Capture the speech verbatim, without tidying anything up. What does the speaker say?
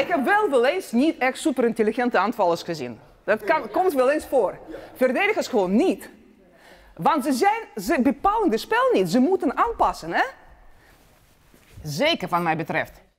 ik heb wel wel eens niet echt super intelligente aanvallers gezien. Dat kan, komt wel eens voor. Verdedigers gewoon niet. Want ze, zijn, ze bepalen het spel niet. Ze moeten aanpassen, hè? Zeker, wat mij betreft.